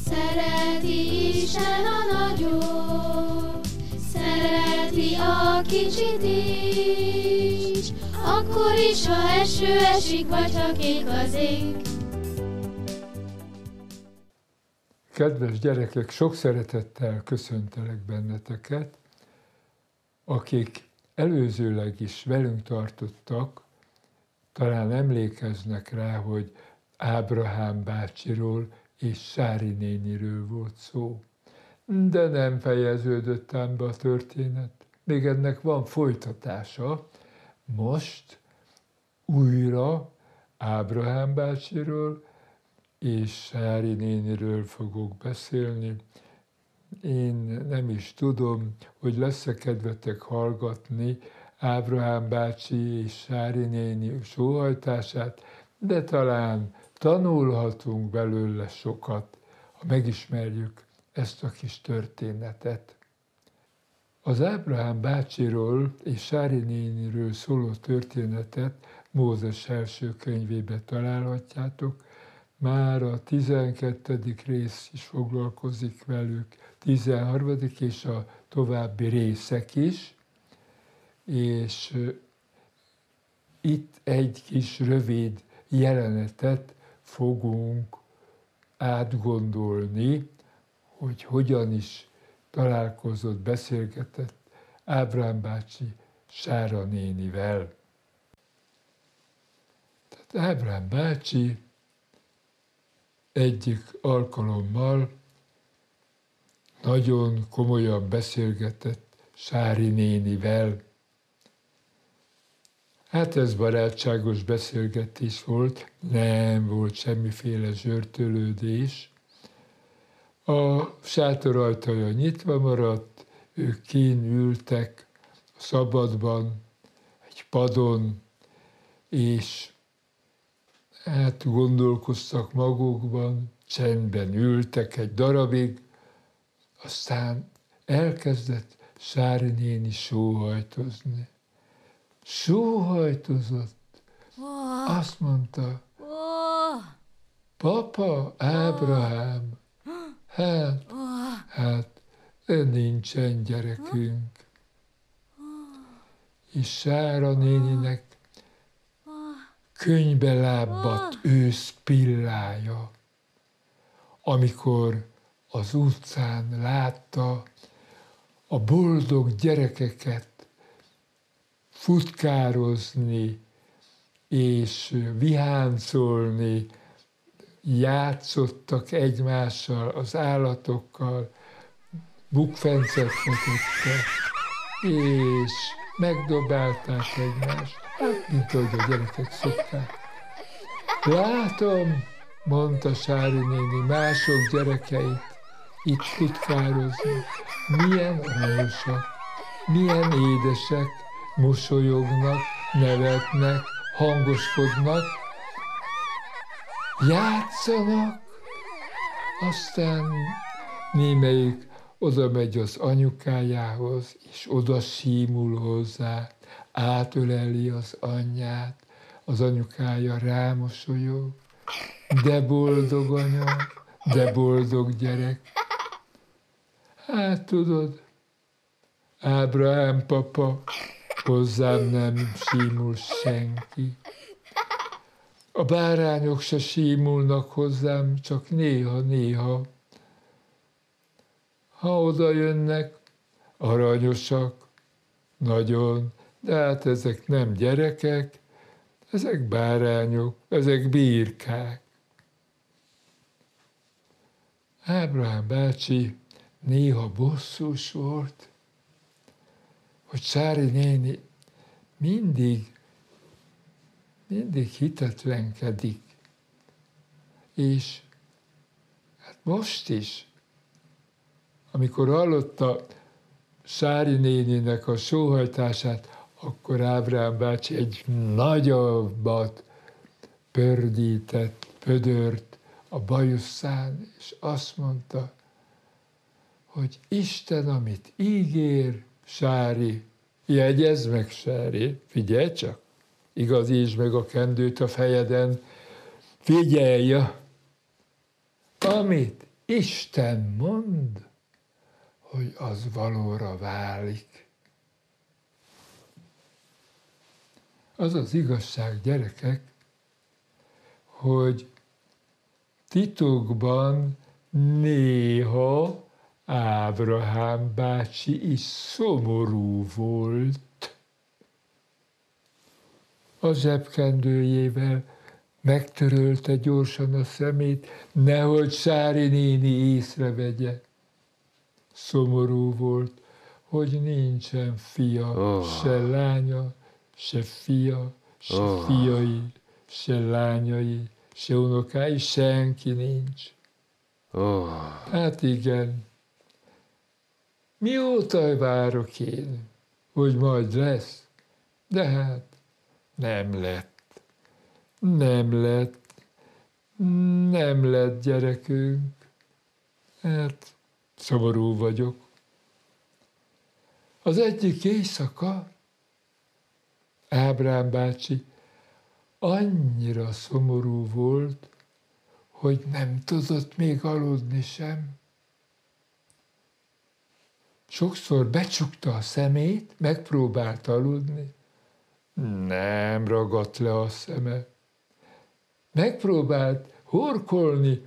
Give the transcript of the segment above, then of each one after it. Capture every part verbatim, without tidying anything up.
Szereti Isten a nagyot, szereti a kicsit is, akkor is, ha eső esik, vagy ha kék az ég. Kedves gyerekek, sok szeretettel köszöntelek benneteket, akik előzőleg is velünk tartottak, talán emlékeznek rá, hogy Ábrahám bácsiról és Sári néniről volt szó. De nem fejeződött ám be a történet. Még ennek van folytatása. Most újra Ábrahám bácsiról és Sári néniről fogok beszélni. Én nem is tudom, hogy lesz-e kedvetek hallgatni Ábrahám bácsi és Sári néni sóhajtását, de talán tanulhatunk belőle sokat, ha megismerjük ezt a kis történetet. Az Ábrahám bácsiról és Sári néniről szóló történetet Mózes első könyvébe találhatjátok. Már a tizenkettedik rész is foglalkozik velük, tizenharmadik és a további részek is, és itt egy kis rövid jelenetet fogunk átgondolni, hogy hogyan is találkozott, beszélgetett Ábrahám bácsi Sára nénivel. Tehát Ábrahám bácsi egyik alkalommal nagyon komolyan beszélgetett Sári nénivel. Hát ez barátságos beszélgetés volt, nem volt semmiféle zsörtölődés. A sátor ajtaja nyitva maradt, ők kín ültek a szabadban, egy padon, és hát gondolkoztak magukban, csendben ültek egy darabig, aztán elkezdett Sári néni sóhajtozni. Sóhajtozott, Oh. azt mondta, Oh. papa, Ábrahám, hát, Oh. hát nincsen gyerekünk. És Sára néninek könnybe lábadt ősz pillája, amikor az utcán látta a boldog gyerekeket futkározni és viháncolni, játszottak egymással, az állatokkal, bukfencet futott, és megdobálták egymást, hát, mint ahogy a gyerekek szokták. Látom, mondta Sári néni mások gyerekeit itt futkározni, milyen aranyosak, milyen édesek, mosolyognak, nevetnek, hangoskodnak, játszanak, aztán némelyik oda megy az anyukájához, és oda símul hozzá, átöleli az anyját, az anyukája rámosolyog, de boldog anya, de boldog gyerek. Hát tudod, Ábrahám papa, hozzám nem símul senki. A bárányok se símulnak hozzám, csak néha-néha. Ha oda jönnek, aranyosak, nagyon, de hát ezek nem gyerekek, ezek bárányok, ezek birkák. Ábrahám bácsi néha bosszús volt, hogy Sári néni mindig, mindig hitetlenkedik. És hát most is, amikor hallotta Sári néninek a sóhajtását, akkor Ábrahám bácsi egy nagyobbat pördített, pödört a bajuszán, és azt mondta, hogy Isten, amit ígér, Sári, jegyezd meg, Sári, figyelj csak, igazítsd meg a kendőt a fejeden, figyelj, amit Isten mond, hogy az valóra válik. Az az igazság, gyerekek, hogy titokban néha Ábrahám bácsi is szomorú volt. A zsebkendőjével megtörölte gyorsan a szemét, nehogy Sári néni észrevegye. Szomorú volt, hogy nincsen fia, oh. se lánya, se fia, se oh. fiai, se lányai, se unokái, senki nincs. Oh. Hát igen, mióta várok én, hogy majd lesz, de hát nem lett, nem lett, nem lett gyerekünk. Hát szomorú vagyok. Az egyik éjszaka Ábrám bácsi annyira szomorú volt, hogy nem tudott még aludni sem. Sokszor becsukta a szemét, megpróbált aludni. Nem ragadt le a szeme. Megpróbált horkolni,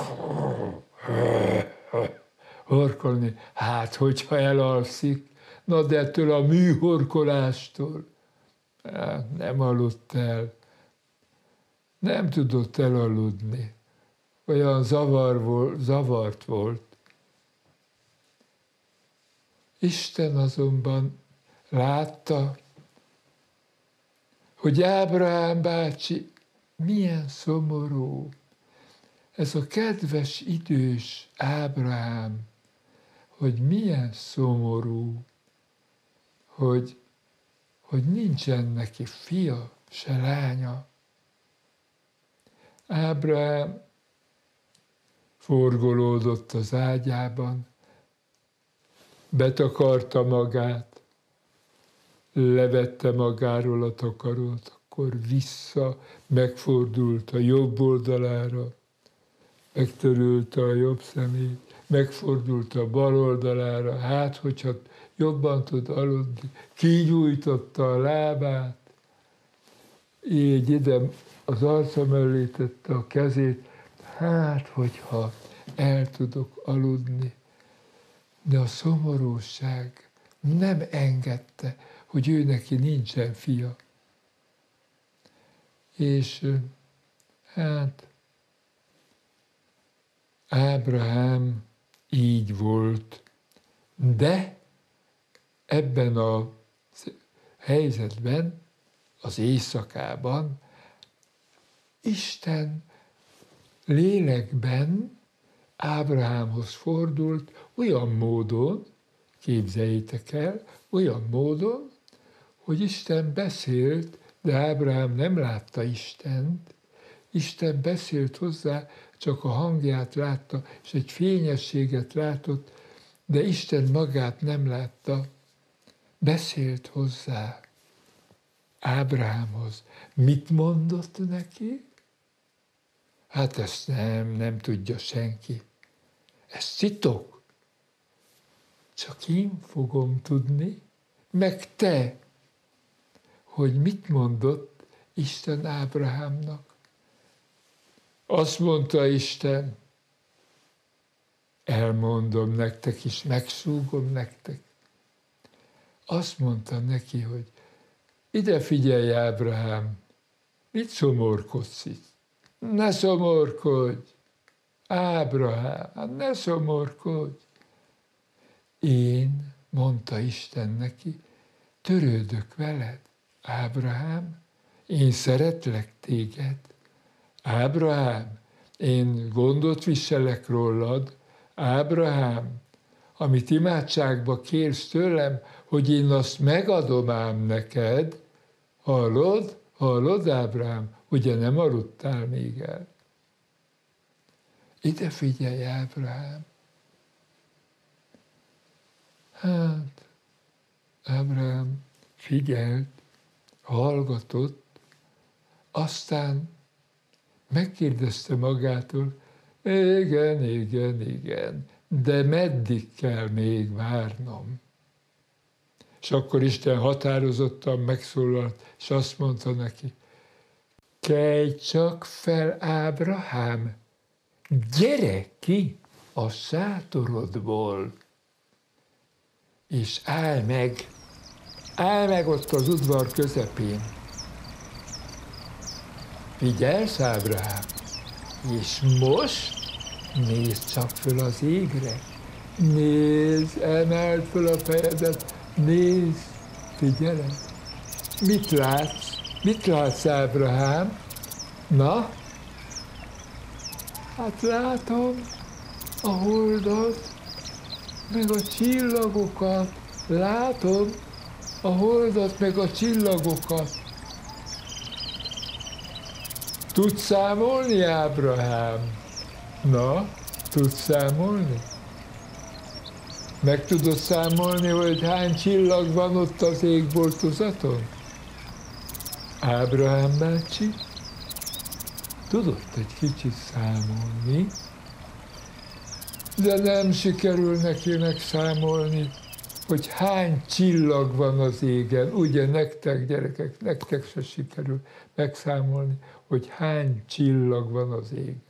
horkolni, hát hogyha elalszik, na de ettől a műhorkolástól nem aludt el. Nem tudott elaludni. Olyan zavar volt, zavart volt. Isten azonban látta, hogy Ábrahám bácsi milyen szomorú. Ez a kedves idős Ábrahám, hogy milyen szomorú, hogy, hogy nincsen neki fia, se lánya. Ábrahám forgolódott az ágyában, betakarta magát, levette magáról a takarót, akkor vissza, megfordult a jobb oldalára, megtörülte a jobb szemét, megfordult a bal oldalára, hát hogyha jobban tud aludni, kigyújtotta a lábát, így ide az arca mellé tette a kezét, hát hogyha el tudok aludni. De a szomorúság nem engedte, hogy ő neki nincsen fia. És hát Ábrahám így volt, de ebben a helyzetben, az éjszakában Isten lélekben Ábrahámhoz fordult olyan módon, képzeljétek el, olyan módon, hogy Isten beszélt, de Ábrahám nem látta Istent. Isten beszélt hozzá, csak a hangját látta, és egy fényességet látott, de Isten magát nem látta. Beszélt hozzá Ábrahámhoz. Mit mondott neki? Hát ezt nem, nem tudja senki. Ez titok. Csak én fogom tudni, meg te, hogy mit mondott Isten Ábrahámnak. Azt mondta Isten, elmondom nektek is, megsúgom nektek. Azt mondta neki, hogy ide figyelj, Ábrahám, mit szomorkodsz itt? Ne szomorkodj, Ábrahám, ne szomorkodj. Én, mondta Isten neki, törődök veled, Ábrahám, én szeretlek téged. Ábrahám, én gondot viselek rólad, Ábrahám, amit imádságba kérsz tőlem, hogy én azt megadom ám neked, hallod, hallod, Ábrahám, ugye nem aludtál még el? Ide figyelj, Ábrahám. Hát, Ábrahám figyelt, hallgatott, aztán megkérdezte magától, Igen, igen, igen, de meddig kell még várnom? És akkor Isten határozottan megszólalt, és azt mondta neki, kelj csak fel, Ábrahám, gyere ki a sátorodból, és állj meg, állj meg ott az udvar közepén. Figyelsz, Ábrahám, és most nézd csak föl az égre, nézd, emeld föl a fejedet, nézd, figyelj, mit látsz? Mit látsz, Ábrahám? Na? Hát látom a holdat, meg a csillagokat. Látom a holdat, meg a csillagokat. Tudsz számolni, Ábrahám? Na, tudsz számolni? Meg tudod számolni, hogy hány csillag van ott az égboltozaton? Ábrahám bácsi tudott egy kicsit számolni, de nem sikerül neki megszámolni, hogy hány csillag van az égen. Ugye nektek, gyerekek, nektek se sikerül megszámolni, hogy hány csillag van az égen.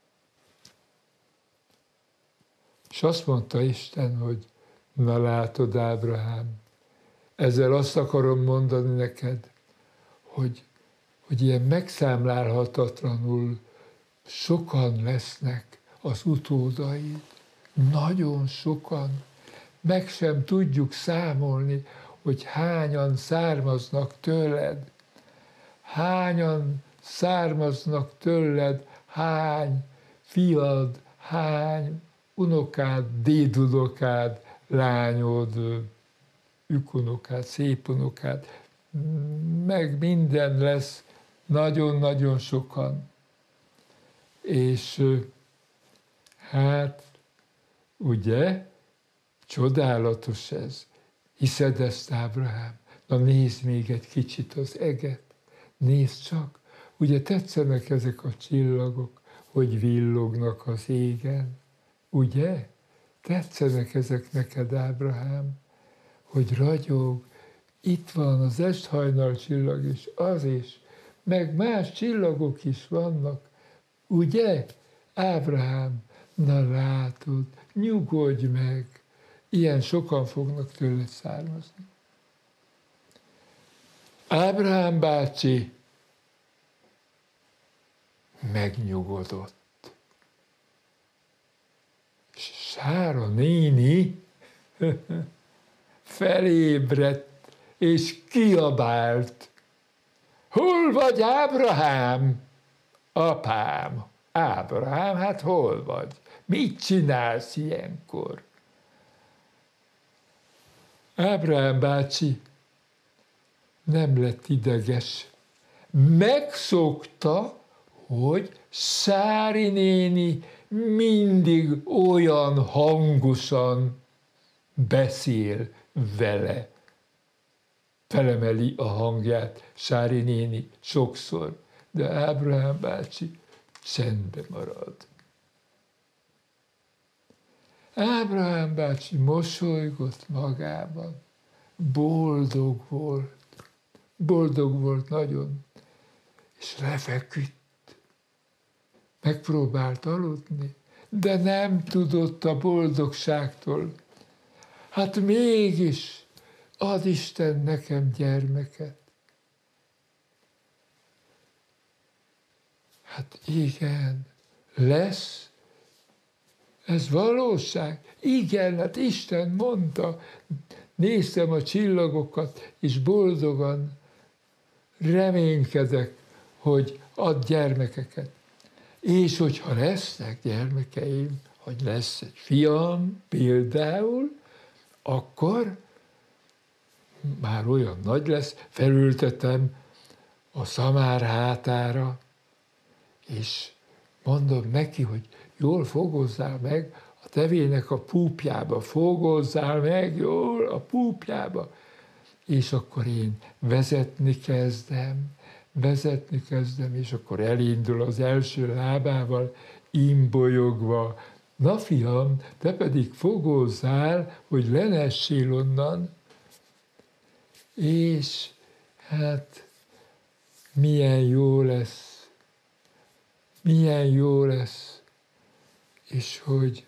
És azt mondta Isten, hogy na látod, Ábrahám, ezzel azt akarom mondani neked, hogy, hogy ilyen megszámlálhatatlanul sokan lesznek az utódaid. Nagyon sokan. Meg sem tudjuk számolni, hogy hányan származnak tőled. Hányan származnak tőled, hány fiad, hány unokád, dédunokád, lányod, ükunokád, szépunokád, meg minden lesz, nagyon-nagyon sokan. És hát, ugye, csodálatos ez. Hiszed ezt, Ábrahám? Na nézd még egy kicsit az eget, nézd csak. Ugye tetszenek ezek a csillagok, hogy villognak az égen? Ugye? Tetszenek ezek neked, Ábrahám? Hogy ragyog, itt van az esthajnal csillag is, az is, meg más csillagok is vannak. Ugye? Ábrahám, na látod, nyugodj meg, ilyen sokan fognak tőled származni. Ábrahám bácsi megnyugodott. Sára néni felébredt és kiabált. Hol vagy, Ábrahám? Apám, Ábrahám, hát hol vagy? Mit csinálsz ilyenkor? Ábrahám bácsi nem lett ideges. Megszokta, hogy Sári néni mindig olyan hangosan beszél vele. Felemeli a hangját Sári néni sokszor, de Ábrahám bácsi csendbe marad. Ábrahám bácsi mosolygott magában, boldog volt, boldog volt nagyon, és lefeküdt. Megpróbált aludni, de nem tudott a boldogságtól. Hát mégis ad Isten nekem gyermeket. Hát igen, lesz, ez valóság. Igen, hát Isten mondta, néztem a csillagokat, és boldogan reménykedek, hogy ad gyermekeket. És hogyha lesznek gyermekeim, hogy lesz egy fiam például, akkor már olyan nagy lesz, felültetem a szamár hátára, és mondom neki, hogy jól fogozzál meg a tevének a púpjába, fogozzál meg jól a púpjába. És akkor én vezetni kezdem, vezetni kezdem, és akkor elindul az első lábával, imbolyogva, na fiam, te pedig fogozzál, hogy lenessél onnan, és hát milyen jó lesz, milyen jó lesz, és hogy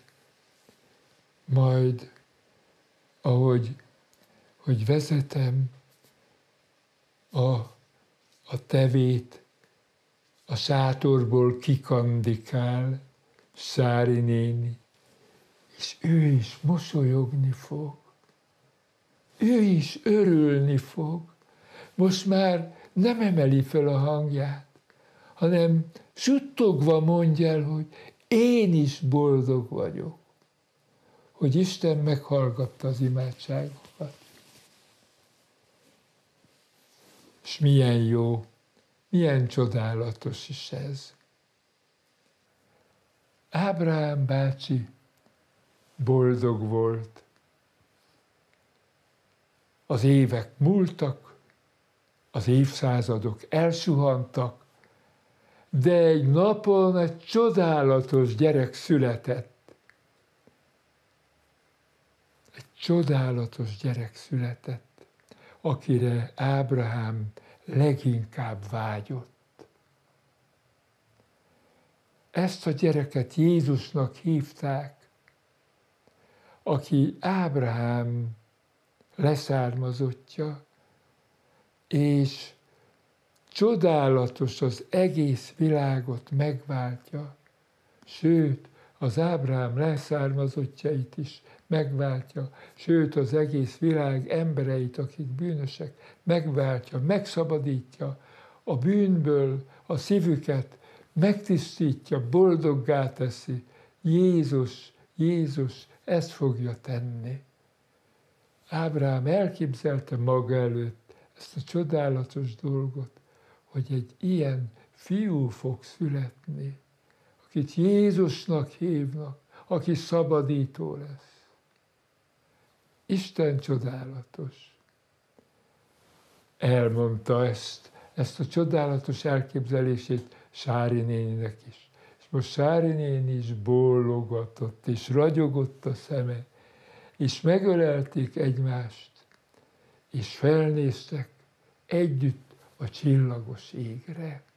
majd, ahogy hogy vezetem a, a tevét, a sátorból kikandikál Sári néni, és ő is mosolyogni fog. Ő is örülni fog. Most már nem emeli fel a hangját, hanem suttogva mondja el, hogy én is boldog vagyok, hogy Isten meghallgatta az imádságokat. És milyen jó, milyen csodálatos is ez. Ábrahám bácsi boldog volt. Az évek múltak, az évszázadok elsuhantak, de egy napon egy csodálatos gyerek született. Egy csodálatos gyerek született, akire Ábrahám leginkább vágyott. Ezt a gyereket Jézusnak hívták, aki Ábrahám leszármazottja, és csodálatos, az egész világot megváltja, sőt, az Ábrahám leszármazottjait is megváltja, sőt, az egész világ embereit, akik bűnösek, megváltja, megszabadítja a bűnből, a szívüket megtisztítja, boldoggá teszi. Jézus, Jézus ezt fogja tenni. Ábrahám elképzelte maga előtt ezt a csodálatos dolgot, hogy egy ilyen fiú fog születni, akit Jézusnak hívnak, aki szabadító lesz. Isten csodálatos. Elmondta ezt, ezt a csodálatos elképzelését Sári néninek is. És most Sári néni is bólogatott, és ragyogott a szeme, és megölelték egymást, és felnéztek együtt a csillagos égre.